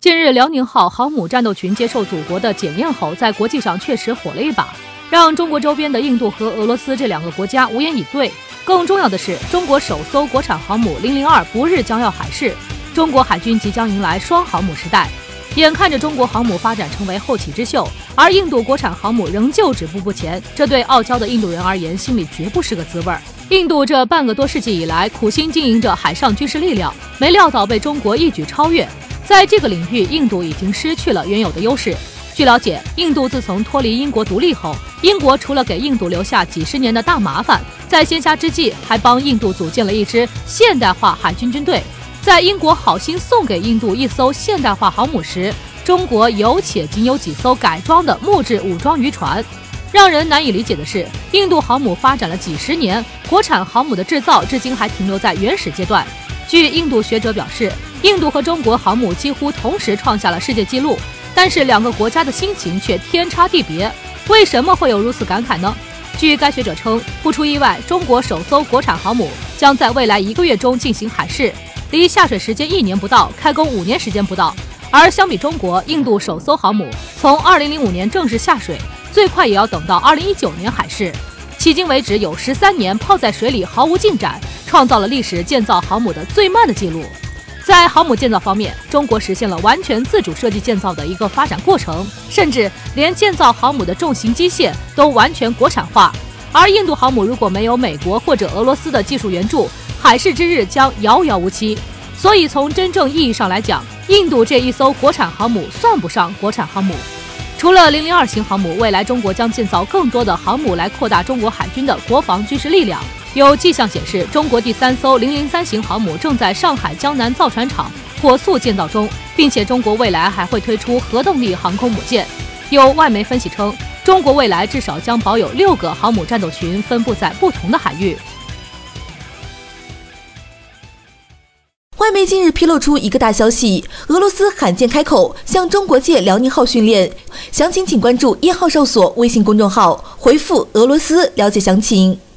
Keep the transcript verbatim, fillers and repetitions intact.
近日，辽宁号航母战斗群接受祖国的检验后，在国际上确实火了一把，让中国周边的印度和俄罗斯这两个国家无言以对。更重要的是，中国首艘国产航母零零二不日将要海试，中国海军即将迎来双航母时代。眼看着中国航母发展成为后起之秀，而印度国产航母仍旧止步不前，这对傲娇的印度人而言，心里绝不是个滋味儿。印度这半个多世纪以来苦心经营着海上军事力量，没料到被中国一举超越。在这个领域，印度已经失去了原有的优势。据了解，印度自从脱离英国独立后，英国除了给印度留下几十年的大麻烦，在仙侠之际还帮印度组建了一支现代化海军军队。在英国好心送给印度一艘现代化航母时，中国有且仅有几艘改装的木质武装渔船。让人难以理解的是，印度航母发展了几十年，国产航母的制造至今还停留在原始阶段。据印度学者表示，印度和中国航母几乎同时创下了世界纪录，但是两个国家的心情却天差地别。为什么会有如此感慨呢？据该学者称，不出意外，中国首艘国产航母将在未来一个月中进行海试，离下水时间一年不到，开工五年时间不到。而相比中国，印度首艘航母从二零零五年正式下水，最快也要等到二零一九年海试。迄今为止有十三年泡在水里毫无进展，创造了历史建造航母的最慢的记录。在航母建造方面，中国实现了完全自主设计建造的一个发展过程，甚至连建造航母的重型机械都完全国产化。而印度航母如果没有美国或者俄罗斯的技术援助，海试之日将遥遥无期。所以从真正意义上来讲，印度这一艘国产航母算不上国产航母。除了零零二型航母，未来中国将建造更多的航母来扩大中国海军的国防军事力量。有迹象显示，中国第三艘零零三型航母正在上海江南造船厂火速建造中，并且中国未来还会推出核动力航空母舰。有外媒分析称，中国未来至少将保有六个航母战斗群，分布在不同的海域。 外媒近日披露出一个大消息，俄罗斯罕见开口向中国借辽宁号训练，详情请关注一号哨所微信公众号，回复俄罗斯了解详情。